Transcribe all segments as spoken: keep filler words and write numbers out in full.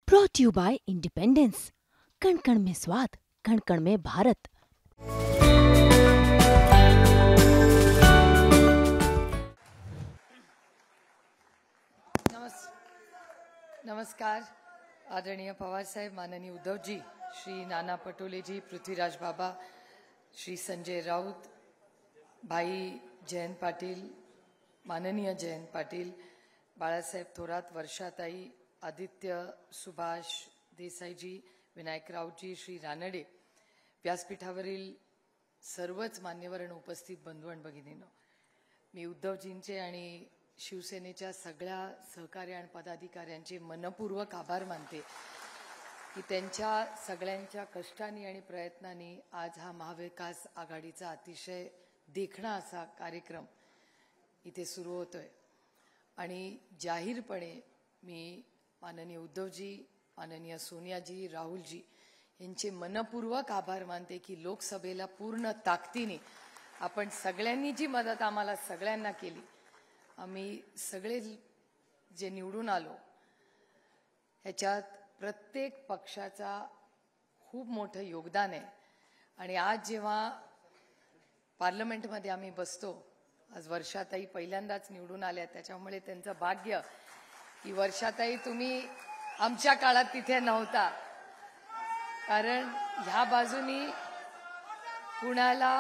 Brought you bye independence. कण कण में स्वाद, कण कण में भारत। नमस् नमस्कार आदरणीय पवार साहेब, माननीय उद्धवजी, श्री नाना पटोले जी, पृथ्वीराज बाबा, श्री संजय राऊत, भाई जयंत पाटील, माननीय जयंत पाटील, बाळासाहेब थोरात, वर्षाताई, आदित्य, सुभाष देसाईजी, विनायक राऊतजी, श्री रानडे, व्यासपीठावरील सर्वच मान्यवर आणि उपस्थित बंधू आणि भगिनींनो, मी उद्धवजींचे आणि शिवसेनेच्या सगळ्या सहकारी आणि पदाधिकाऱ्यांचे मनपूर्वक आभार मानते की त्यांच्या सगळ्यांच्या कष्टांनी आणि प्रयत्नांनी आज हा महाविकास आघाडीचा अतिशय देखणा असा कार्यक्रम इथे सुरू होतोय। आणि जाहीरपणे मी माननीय उद्धवजी, माननीय सोनियाजी, राहुलजी यांचे मनपूर्वक आभार मानते की लोकसभेला पूर्ण ताकदीने आपण सगळ्यांनी जी मदत आम्हाला सगळ्यांना केली, आम्ही सगळे जे निवडून आलो ह्याच्यात प्रत्येक पक्षाचा खूप मोठं योगदान आहे। आणि आज जेव्हा पार्लमेंटमध्ये आम्ही बसतो, आज वर्षाताई पहिल्यांदाच निवडून आल्या, त्याच्यामुळे त्यांचं भाग्य की वर्षाताई तुम्ही आमच्या काळात तिथे नव्हता, कारण ह्या बाजूनी कुणाला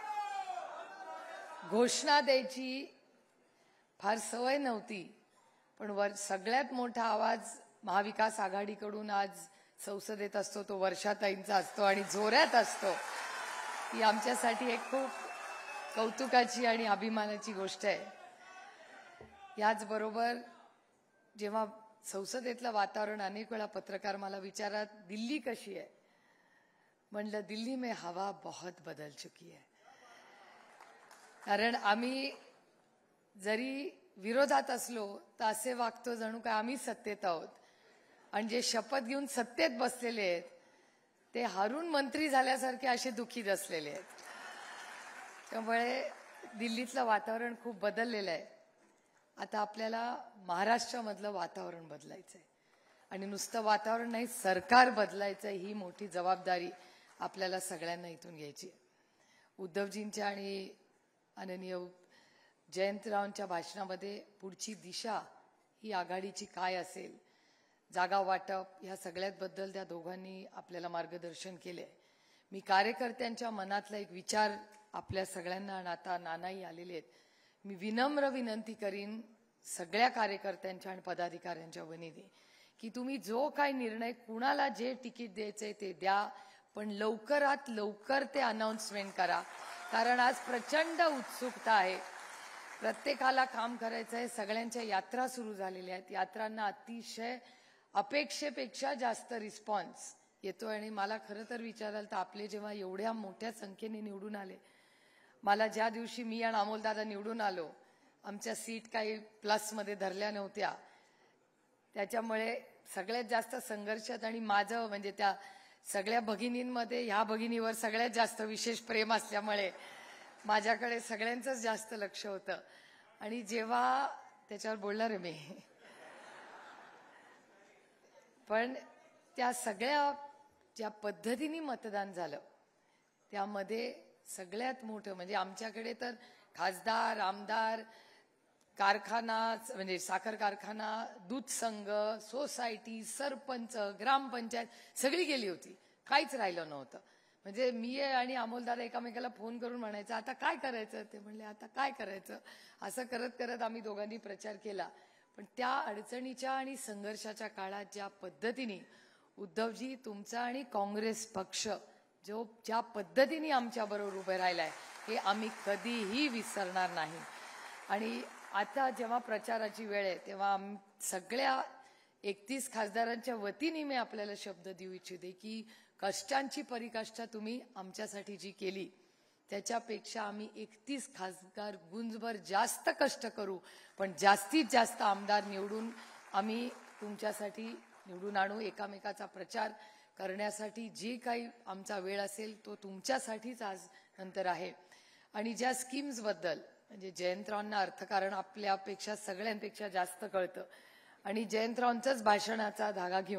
घोषणा द्यायची फार सवय नव्हती, पण वर सगळ्यात मोठा आवाज महाविकास आघाडीकडून आज संसदेत असतो तो वर्षाताईंचा असतो आणि जोरात असतो। ही आमच्यासाठी एक खूप कौतुकाची आणि अभिमानाची गोष्ट आहे। याचबरोबर जेव्हा संसदेतलं वातावरण, अनेक वेळा पत्रकार मला विचारतात दिल्ली कशी आहे, म्हणलं दिल्ली में हवा बहुत बदल चुकी है। कारण आम्ही जरी विरोधात असलो तर असे वागतो जणू काय आम्ही सत्तेत आहोत, आणि जे शपथ घेऊन सत्तेत बसलेले आहेत ते हारून मंत्री झाल्यासारखे असे दुःखी असलेले आहेत। त्यामुळे दिल्लीतलं वातावरण खूप बदललेलं आहे। आता आपल्याला महाराष्ट्रामधलं वातावरण बदलायचं आहे, आणि नुसतं वातावरण नाही, सरकार बदलायचं, ही मोठी जबाबदारी आपल्याला सगळ्यांना इथून घ्यायची आहे। उद्धवजींच्या आणि माननीय जयंतरावांच्या भाषणामध्ये पुढची दिशा ही आघाडीची काय असेल, जागा वाटप, ह्या सगळ्याबद्दल त्या दोघांनी आपल्याला मार्गदर्शन केले। मी कार्यकर्त्यांच्या मनातला एक विचार आपल्या सगळ्यांना, आणि आता नानाही आलेले आहेत, मी विनम्र विनंती करीन सगळ्या कार्यकर्त्यांच्या आणि पदाधिकाऱ्यांच्या वतीने की तुम्ही जो काही निर्णय, कुणाला जे तिकीट द्यायचंय ते द्या, पण लवकरात लवकर ते अनाउन्समेंट करा, कारण आज प्रचंड उत्सुकता आहे, प्रत्येकाला काम करायचं आहे, सगळ्यांच्या यात्रा सुरू झालेल्या आहेत, यात्रांना अतिशय अपेक्षेपेक्षा जास्त रिस्पॉन्स येतोय। आणि मला खरं तर विचाराल तर आपले जेव्हा एवढ्या मोठ्या संख्येने निवडून आले, मला ज्या दिवशी मी आणि अमोलदादा निवडून आलो, आमच्या सीट काही प्लसमध्ये धरल्या नव्हत्या, त्याच्यामुळे सगळ्यात जास्त संघर्षात, आणि माझं म्हणजे त्या सगळ्या भगिनींमध्ये ह्या भगिनीवर सगळ्यात जास्त विशेष प्रेम असल्यामुळे माझ्याकडे सगळ्यांचंच जास्त लक्ष होतं। आणि जेव्हा त्याच्यावर बोलणार आहे मी, पण त्या सगळ्या ज्या पद्धतीने मतदान झालं त्यामध्ये सगळ्यात मोठं म्हणजे आमच्याकडे तर खासदार, आमदार, कारखाना म्हणजे साखर कारखाना, दूध संघ, सोसायटी, सरपंच, ग्रामपंचायत सगळी गेली होती, काहीच राहिलं नव्हतं। म्हणजे मी आणि अमोलदादा एकामेकाला फोन करून म्हणायचं आता काय करायचं, ते म्हणले आता काय करायचं, असं करत करत आम्ही दोघांनी प्रचार केला। पण त्या अडचणीच्या आणि संघर्षाच्या काळात ज्या पद्धतीने उद्धवजी तुमचा आणि काँग्रेस पक्ष जो ज्या पद्धतीने आमच्या बरोबर उभे राहिलाय हे आम्ही कधीही विसरणार नाही। आणि आता जेव्हा प्रचाराची वेळ आहे तेव्हा सगळ्या एकतीस खासदारांच्या वतीने मी आपल्याला शब्द देऊ इच्छिते की कष्टांची परिकाष्ठा तुम्ही आमच्यासाठी जी केली त्याच्यापेक्षा आम्ही एकतीस खासदार गुंजभर जास्त कष्ट करू, पण जास्तीत जास्त आमदार निवडून आम्ही तुमच्यासाठी निवडून आणू। एकामेकाचा प्रचार करण्यासाठी जे काही आमचा वेळ असेल तो तुमच्यासाठीच आज नंतर आहे। आणि ज्या स्कीम्स बद्दल म्हणजे जयंतरावांना अर्थकारण आपल्यापेक्षा सगळ्यांपेक्षा जास्त कळतं, आणि जयंतरावांचाच भाषणाचा धागा घेऊन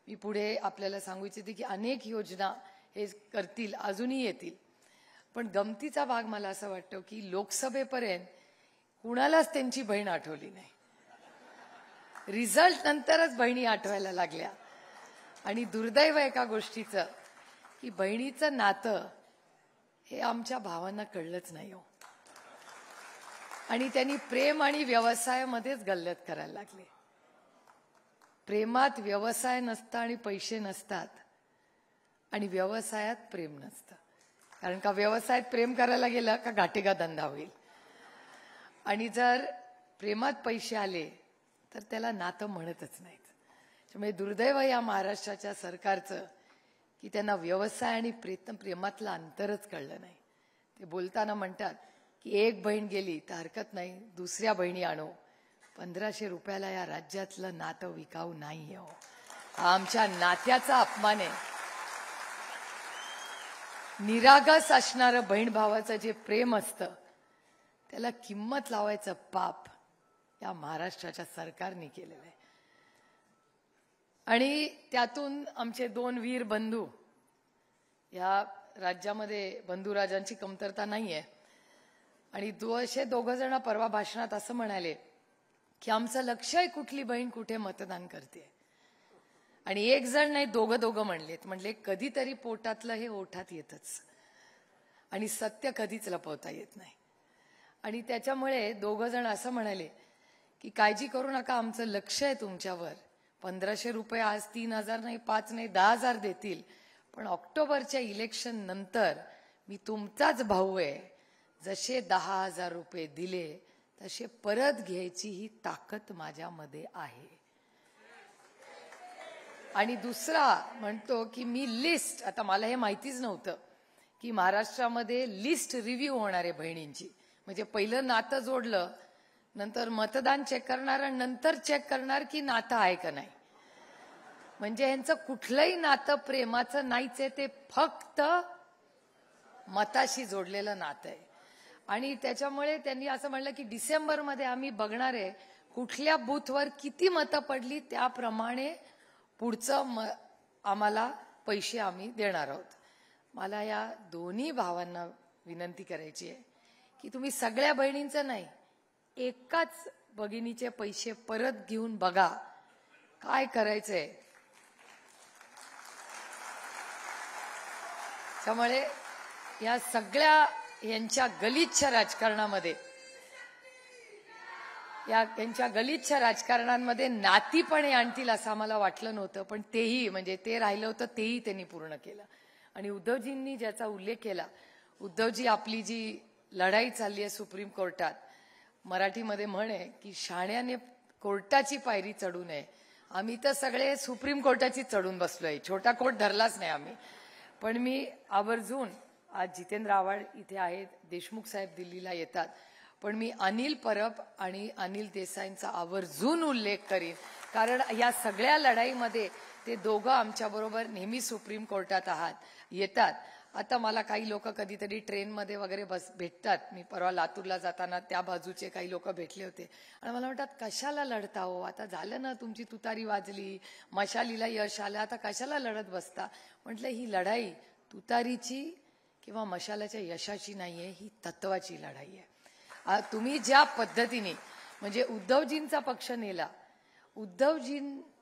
मी पुढे आपल्याला सांगू इच्छिते की अनेक योजना हे करतील, अजूनही येतील. पण गमतीचा भाग मला असं वाटतं की लोकसभेपर्यंत कुणालाच त्यांची बहीण आठवली नाही. रिझल्ट नंतरच बहिणी आठवायला लागल्या. आणि दुर्दैव एका गोष्टीचं की बहिणीचं नातं हे आमच्या भावांना कळलंच नाही हो. आणि त्यांनी प्रेम आणि व्यवसायामध्येच गल्लत करायला लागले. प्रेमात व्यवसाय नसतं आणि पैसे नसतात, आणि व्यवसायात प्रेम नसतं. कारण का व्यवसायात प्रेम करायला गेलं का घाटेगा धंदा होईल, आणि जर प्रेमात पैसे आले तर त्याला नातं म्हणतच नाहीत. त्यामुळे दुर्दैव या महाराष्ट्राच्या सरकारचं की त्यांना व्यवसाय आणि प्रेम प्रेमातलं अंतरच कळलं नाही. ते बोलताना म्हणतात की एक बहीण गेली तर हरकत नाही, दुसऱ्या बहिणी आणू. पंधराशे रुपयाला या राज्यातलं नातं विकाऊ नाही हो. हा आमच्या नात्याचा अपमान आहे. निरागस असणारं बहीण भावाचं जे प्रेम असतं त्याला किंमत लावायचं पाप या महाराष्ट्राच्या सरकारने केलेलं आहे. आणि त्यातून आमचे दोन वीर बंधू, या राज्यामध्ये बंधुराजांची कमतरता नाहीये, आणि दो असे दोघं जण परवा भाषणात असं म्हणाले की आमचं लक्ष आहे कुठली बहीण कुठे मतदान करते. आणि एक जण नाही, दोघं दोघं म्हणलेत. म्हणले कधीतरी पोटातलं हे ओठात येतच, आणि सत्य कधीच लपवता येत नाही. आणि त्याच्यामुळे दोघं जण असं म्हणाले की काळजी करू नका, आमचं लक्ष आहे तुमच्यावर. पंधराशे रुपये आज तीन हजार नाही, पाच नाही, दहा हजार देतील, पण ऑक्टोबरच्या इलेक्शन नंतर मी तुमचाच भाऊ आहे. जसे दहा हजार रुपये दिले तसे परत घ्यायची ही ताकद माझ्यामध्ये आहे. आणि दुसरा म्हणतो की मी लिस्ट, आता मला हे माहितीच नव्हतं की महाराष्ट्रामध्ये लिस्ट रिव्ह्यू होणार आहे बहिणींची. म्हणजे पहिलं नातं जोडलं, नंतर मतदान चेक करणार, आणि नंतर चेक करणार की नातं आहे का नाही. म्हणजे यांचं कुठलंही नातं प्रेमाचं नाहीच आहे, ते फक्त मताशी जोडलेलं नातं आहे. आणि त्याच्यामुळे त्यांनी असं म्हणलं की डिसेंबरमध्ये आम्ही बघणार आहे कुठल्या बूथवर किती मतं पडली, त्याप्रमाणे पुढचं म आम्हाला पैसे आम्ही देणार आहोत. मला या दोन्ही भावांना विनंती करायची आहे की तुम्ही सगळ्या बहिणींचं नाही, एकाच भगिनीचे पैसे परत घेऊन बघा काय करायचंय. त्यामुळे या सगळ्या यांच्या गलिच्छ राजकारणामध्ये या त्यांच्या गलिच्छ राजकारणांमध्ये नातीपणे आणतील असं आम्हाला वाटलं नव्हतं, पण तेही म्हणजे ते राहिलं होतं तेही त्यांनी पूर्ण केलं. आणि उद्धवजींनी ज्याचा उल्लेख केला, उद्धवजी आपली जी लढाई चालली आहे सुप्रीम कोर्टात, मराठीमध्ये म्हण आहे की शाण्याने कोर्टाची पायरी चढू नये. आम्ही तर सगळे सुप्रीम कोर्टाची चढून बसलोय, छोटा कोर्ट धरलाच नाही आम्ही. पण मी आवर्जून, आज जितेंद्र आव्हाड इथे आहेत, देशमुख साहेब दिल्लीला येतात, पण मी अनिल परब आणि अनिल देसाईंचा आवर्जून उल्लेख करीन, कारण या सगळ्या लढाईमध्ये ते दोघं आमच्याबरोबर नेहमी सुप्रीम कोर्टात आहात येतात. आता मला काही लोक कधीतरी ट्रेनमध्ये वगैरे बस भेटतात. मी परवा लातूरला जाताना त्या बाजूचे काही लोक भेटले होते आणि मला म्हणतात कशाला लढता हो, आता झालं ना तुमची तुतारी वाजली, मशालीला यश आलं, आता कशाला लढत बसता. म्हटलं ही लढाई तुतारीची किंवा मशालाच्या यशाची नाहीये, ही तत्वाची लढाई आहे. तुम्ही ज्या पद्धतीने म्हणजे उद्धवजींचा पक्ष नेला, उद्धवजी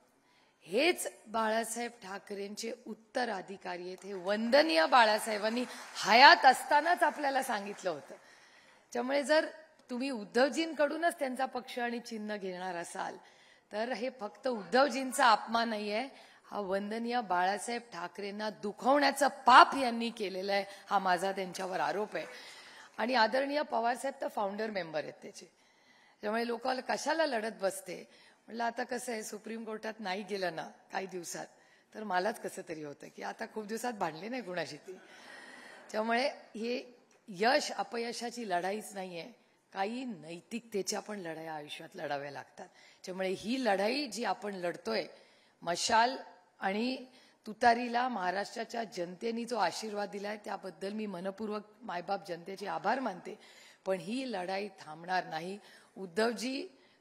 हेच बाळासाहेब ठाकरेंचे उत्तराधिकारी आहेत, हे वंदनीय बाळासाहेबांनी हयात असतानाच आपल्याला सांगितलं होतं. त्यामुळे जर तुम्ही उद्धवजींकडूनच त्यांचा पक्ष आणि चिन्ह घेणार असाल तर हे फक्त उद्धवजींचा अपमान नाहीये, हा वंदनीय बाळासाहेब ठाकरेंना दुखवण्याचं पाप यांनी केलेलं आहे, हा माझा त्यांच्यावर आरोप आहे. आणि आदरणीय पवारसाहेब तर फाउंडर मेंबर आहेत त्याचे, त्यामुळे लोकांना कशाला लढत बसते. म्हटलं आता कसं आहे, सुप्रीम कोर्टात नाही गेलं ना काही दिवसात तर मलाच कसं तरी होतं की आता खूप दिवसात भांडले नाही कुणाशी ती. त्यामुळे हे यश अपयशाची लढाईच नाहीये, काही नैतिकतेच्या पण लढाया आयुष्यात लढाव्या लागतात. त्यामुळे ही लढाई जी आपण लढतोय, मशाल आणि तुतारीला महाराष्ट्राच्या जनतेने जो आशीर्वाद दिलाय त्याबद्दल मी मनपूर्वक मायबाप जनतेचे आभार मानते. पण ही लढाई थांबणार नाही. उद्धवजी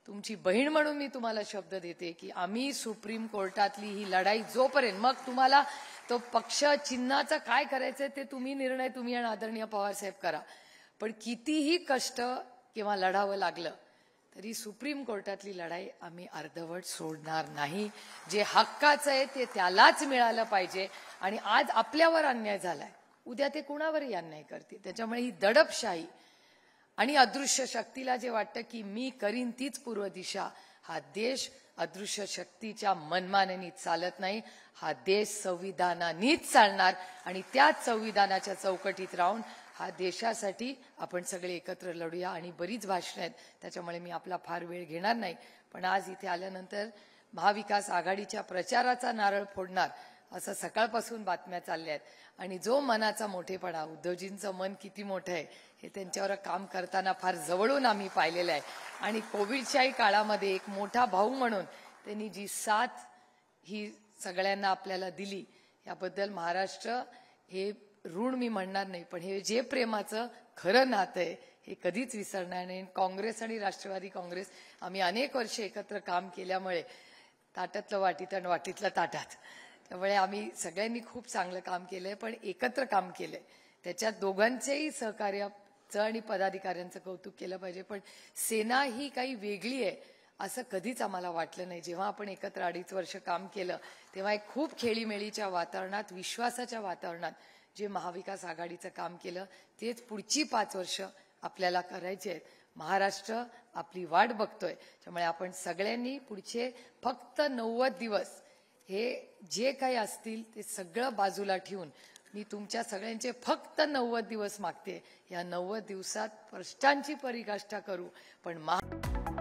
तुमची बहीण म्हणून मी तुम्हाला शब्द देते की आम्ही सुप्रीम कोर्टातली ही लढाई जोपर्यंत, मग तुम्हाला तो पक्ष चिन्हाचं काय करायचंय ते तुम्ही निर्णय तुम्ही आणि आदरणीय पवारसाहेब करा, पण कितीही कष्ट किंवा लढावं लागलं तरी सुप्रीम कोर्टातली लढाई आम्ही अर्धवट सोडणार नाही. जे हक्काचं आहे ते त्यालाच मिळालं पाहिजे. आणि आज आपल्यावर अन्याय झालाय, उद्या ते कुणावरही अन्याय करतील. त्याच्यामुळे ही दडपशाही आणि अदृश्य शक्तीला जे वाटतं की मी करीन तीच पूर्व दिशा, हा देश अदृश्य शक्तीच्या मनमानेनी चालत नाही. हा देश संविधानानीच चालणार आणि त्याच संविधानाच्या चौकटीत राहून हा देशासाठी आपण सगळे एकत्र लढूया. आणि बरीच भाषणं आहेत, त्याच्यामुळे मी आपला फार वेळ घेणार नाही. पण आज इथे आल्यानंतर महाविकास आघाडीच्या प्रचाराचा नारळ फोडणार असं सकाळपासून बातम्या चालल्या आहेत. आणि जो मनाचा मोठेपणा, उद्धवजींचं मन किती मोठं आहे हे त्यांच्यावर काम करताना फार जवळून आम्ही पाहिलेलं आहे. आणि कोविडच्याही काळामध्ये एक मोठा भाऊ म्हणून त्यांनी जी साथ ही सगळ्यांना आपल्याला दिली, याबद्दल महाराष्ट्र हे ऋण मी म्हणणार नाही, पण हे जे प्रेमाचं खरं नातं आहे हे कधीच विसरणार नाही. काँग्रेस आणि राष्ट्रवादी काँग्रेस आम्ही अनेक वर्ष एकत्र काम केल्यामुळे ताटातलं वाटीत आणि वाटीतलं ताटात, त्यामुळे आम्ही सगळ्यांनी खूप चांगलं काम केलंय, पण एकत्र काम केलंय. त्याच्यात दोघांचेही सहकार्याचं आणि पदाधिकाऱ्यांचं कौतुक केलं पाहिजे. पण सेना ही काही वेगळी आहे असं कधीच आम्हाला वाटलं नाही. जेव्हा आपण एकत्र अडीच वर्ष काम केलं तेव्हा एक खूप खेळीमेळीच्या वातावरणात, विश्वासाच्या वातावरणात जे महाविकास आघाडीचं काम केलं तेच पुढची पाच वर्ष आपल्याला करायची आहेत. महाराष्ट्र आपली वाट बघतोय. त्यामुळे आपण सगळ्यांनी पुढचे फक्त नव्वद दिवस हे जे काही असतील ते सगळं बाजूला ठेवून मी तुमच्या सगळ्यांचे फक्त नव्वद दिवस मागते. या नव्वद दिवसात प्रश्नांची परिकाष्ठा करू, पण महा